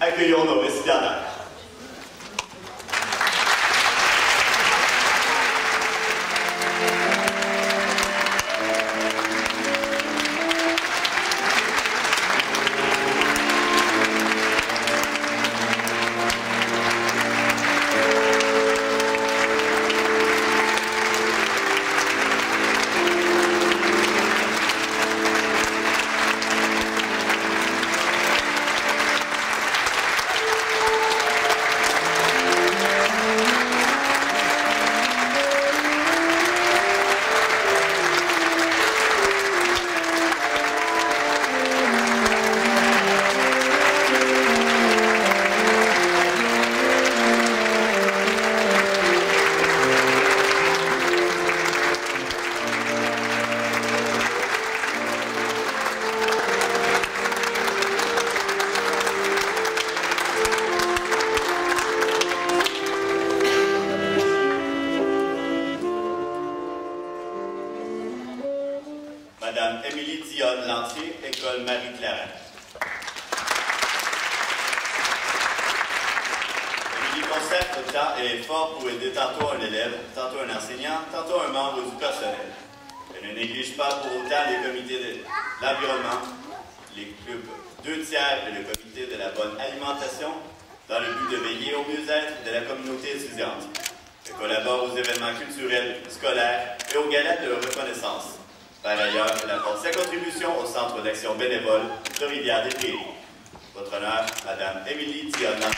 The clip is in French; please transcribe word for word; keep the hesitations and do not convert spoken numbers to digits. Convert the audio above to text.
Accueillons nos récipiendaires. Madame Émilie Dionne Lantier, École Marie-Claret. Émilie consacre le temps et effort pour aider tantôt un élève, tantôt un enseignant, tantôt un membre du personnel. Elle ne néglige pas pour autant les comités de l'environnement, les clubs deux tiers et le comité de la bonne alimentation, dans le but de veiller au mieux-être de la communauté étudiante. Elle collabore aux événements culturels, scolaires et aux galas de reconnaissance. Par ailleurs, elle apporte sa contribution au Centre d'action bénévole de Rivière-des-Prairies. Votre honneur, Madame Émilie Dionne.